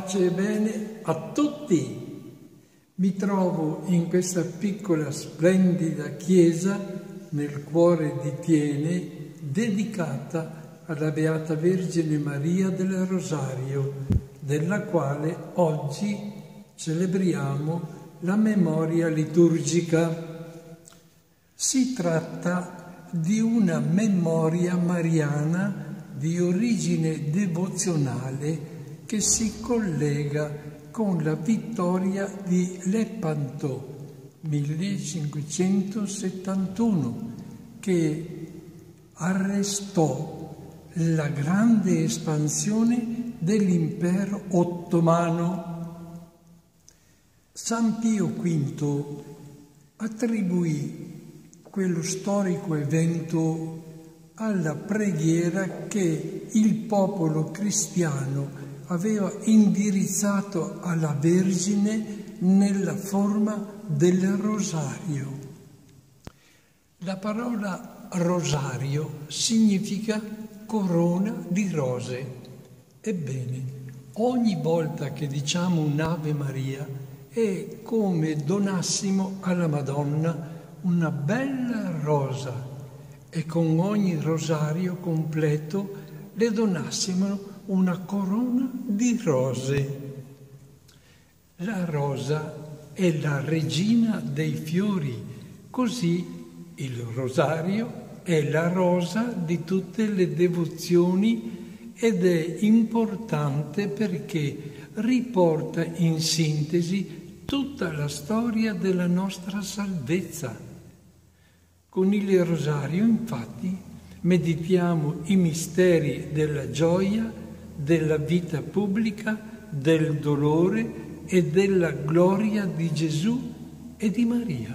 Pace e bene a tutti! Mi trovo in questa piccola, splendida chiesa nel cuore di Thiene, dedicata alla Beata Vergine Maria del Rosario, della quale oggi celebriamo la memoria liturgica. Si tratta di una memoria mariana di origine devozionale che si collega con la vittoria di Lepanto 1571, che arrestò la grande espansione dell'impero ottomano. San Pio V attribuì quello storico evento alla preghiera che il popolo cristiano aveva indirizzato alla Vergine nella forma del rosario. La parola rosario significa corona di rose. Ebbene, ogni volta che diciamo un'Ave Maria è come donassimo alla Madonna una bella rosa e con ogni rosario completo le donassimo una corona di rose. La rosa è la regina dei fiori, così il rosario è la rosa di tutte le devozioni ed è importante perché riporta in sintesi tutta la storia della nostra salvezza. Con il rosario, infatti, meditiamo i misteri della gioia, della vita pubblica, del dolore e della gloria di Gesù e di Maria.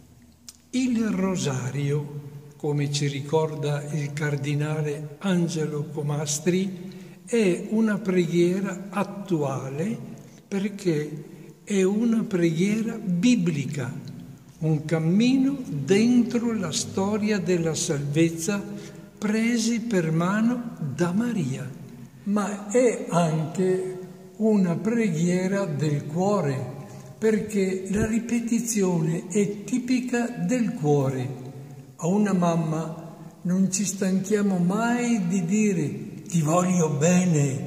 Il rosario, come ci ricorda il cardinale Angelo Comastri, è una preghiera attuale perché è una preghiera biblica, un cammino dentro la storia della salvezza presi per mano da Maria. Ma è anche una preghiera del cuore, perché la ripetizione è tipica del cuore. A una mamma non ci stanchiamo mai di dire ti voglio bene.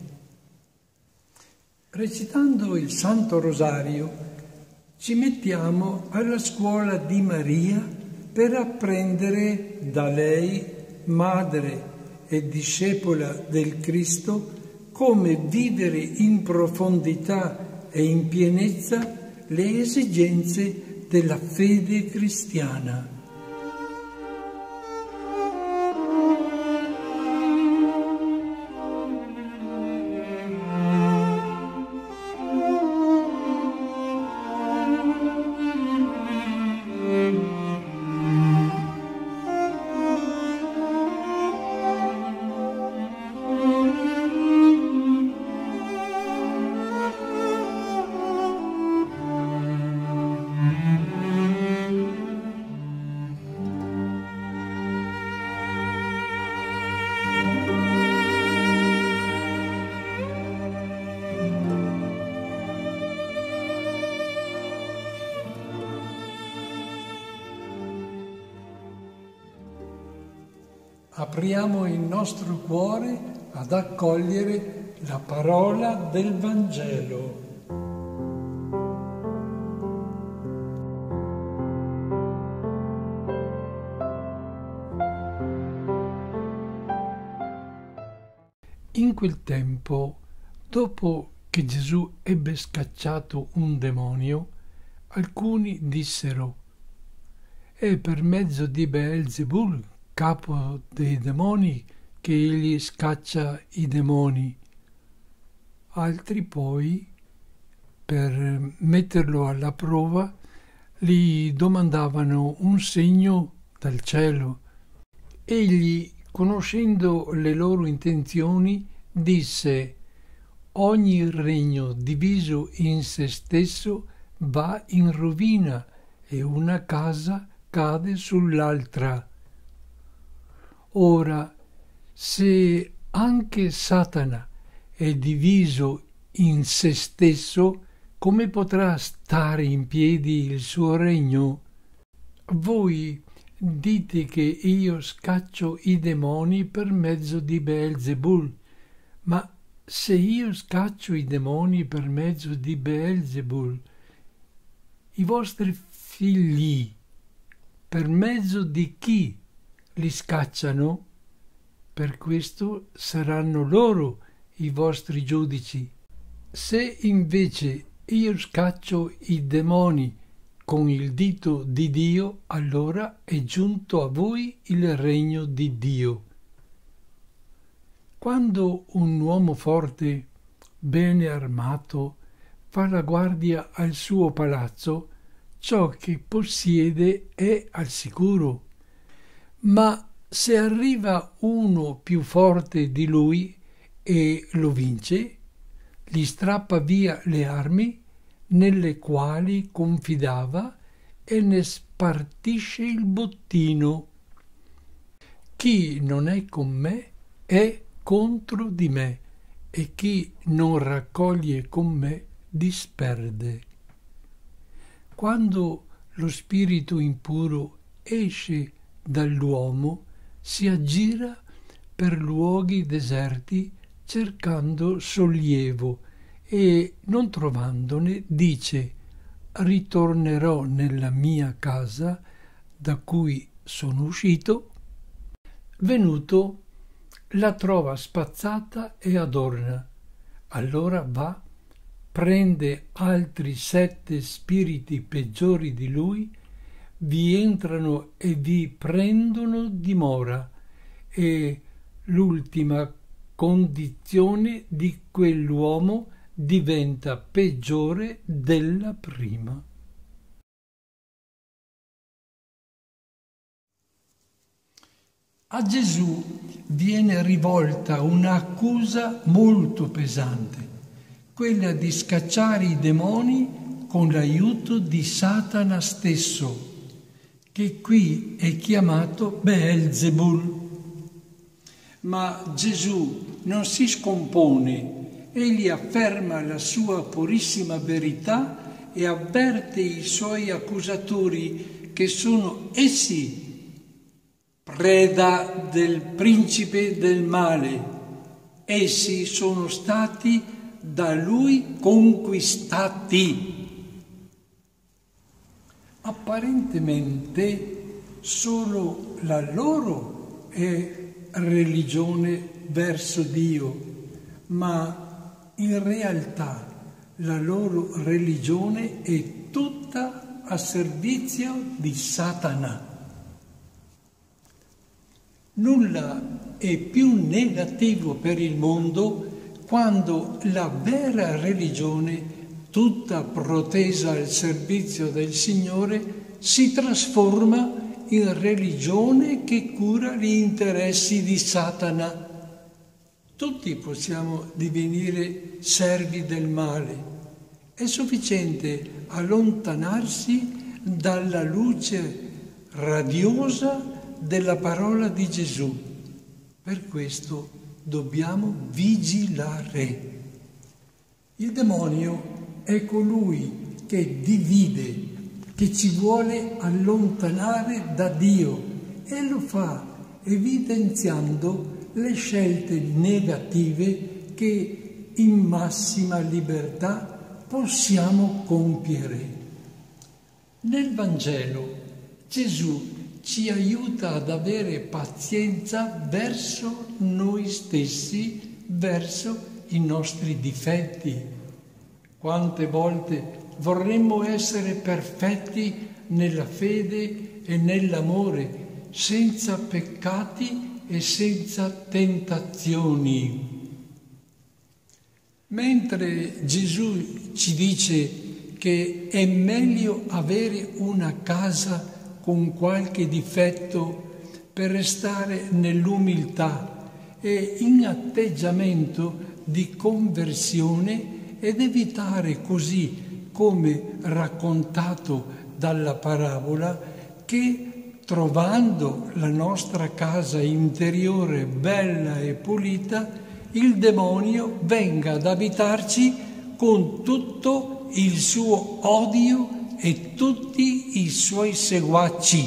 Recitando il Santo Rosario ci mettiamo alla scuola di Maria per apprendere da lei, madre e discepola del Cristo, come vivere in profondità e in pienezza le esigenze della fede cristiana. Apriamo il nostro cuore ad accogliere la parola del Vangelo. In quel tempo, dopo che Gesù ebbe scacciato un demonio, alcuni dissero: «È per mezzo di Beelzebul, capo dei demoni, che egli scaccia i demoni». Altri poi, per metterlo alla prova, gli domandavano un segno dal cielo. Egli, conoscendo le loro intenzioni, disse: «Ogni regno diviso in se stesso va in rovina e una casa cade sull'altra. Ora, se anche Satana è diviso in se stesso, come potrà stare in piedi il suo regno? Voi dite che io scaccio i demoni per mezzo di Beelzebul, ma se io scaccio i demoni per mezzo di Beelzebul, i vostri figli per mezzo di chi li scacciano? Per questo saranno loro i vostri giudici. Se invece io scaccio i demoni con il dito di Dio, allora è giunto a voi il regno di Dio. Quando un uomo forte, bene armato, fa la guardia al suo palazzo, ciò che possiede è al sicuro. Ma se arriva uno più forte di lui e lo vince, gli strappa via le armi nelle quali confidava e ne spartisce il bottino. Chi non è con me è contro di me, e chi non raccoglie con me disperde. Quando lo spirito impuro esce dall'uomo, si aggira per luoghi deserti cercando sollievo e, non trovandone, dice: ritornerò nella mia casa da cui sono uscito. Venuto, la trova spazzata e adorna. Allora va, prende altri 7 spiriti peggiori di lui, vi entrano e vi prendono dimora, e l'ultima condizione di quell'uomo diventa peggiore della prima. A Gesù viene rivolta un'accusa molto pesante, quella di scacciare i demoni con l'aiuto di Satana stesso, che qui è chiamato Beelzebul. Ma Gesù non si scompone, egli afferma la sua purissima verità e avverte i suoi accusatori che sono essi preda del principe del male. Essi sono stati da lui conquistati. Apparentemente solo la loro è religione verso Dio, ma in realtà la loro religione è tutta a servizio di Satana. Nulla è più negativo per il mondo quando la vera religione, tutta protesa al servizio del Signore, si trasforma in religione che cura gli interessi di Satana. Tutti possiamo divenire servi del male. È sufficiente allontanarsi dalla luce radiosa della parola di Gesù. Per questo dobbiamo vigilare. Il demonio è colui che divide, che ci vuole allontanare da Dio, e lo fa evidenziando le scelte negative che in massima libertà possiamo compiere. Nel Vangelo Gesù ci aiuta ad avere pazienza verso noi stessi, verso i nostri difetti. Quante volte vorremmo essere perfetti nella fede e nell'amore, senza peccati e senza tentazioni. Mentre Gesù ci dice che è meglio avere una casa con qualche difetto per restare nell'umiltà e in atteggiamento di conversione ed evitare così, come raccontato dalla parabola, che trovando la nostra casa interiore bella e pulita, il demonio venga ad abitarci con tutto il suo odio e tutti i suoi seguaci.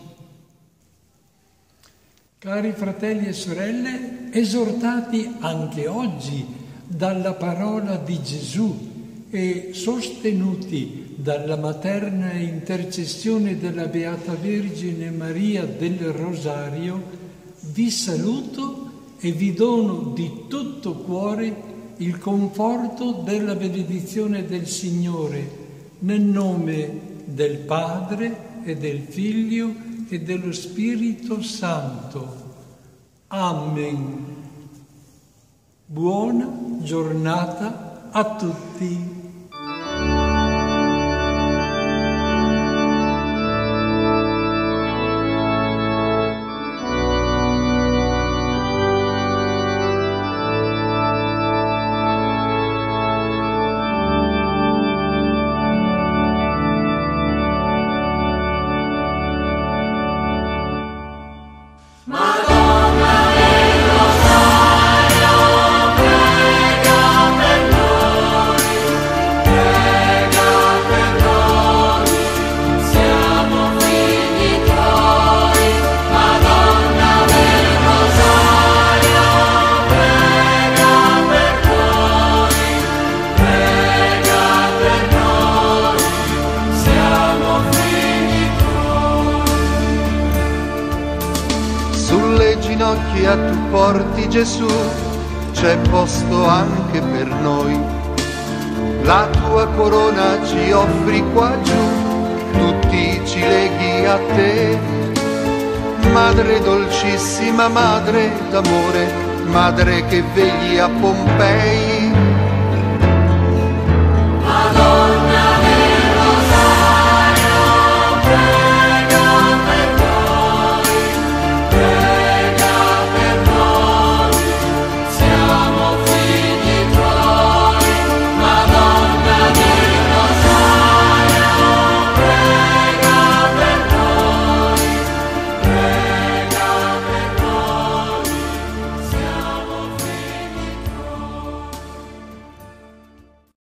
Cari fratelli e sorelle, esortati anche oggi dalla parola di Gesù e sostenuti dalla materna intercessione della Beata Vergine Maria del Rosario, vi saluto e vi dono di tutto cuore il conforto della benedizione del Signore, nel nome del Padre e del Figlio e dello Spirito Santo. Amen. Buona giornata a tutti. Ginocchia tu porti Gesù, c'è posto anche per noi. La tua corona ci offri qua giù, tutti ci leghi a te. Madre dolcissima, madre d'amore, madre che vegli a Pompei,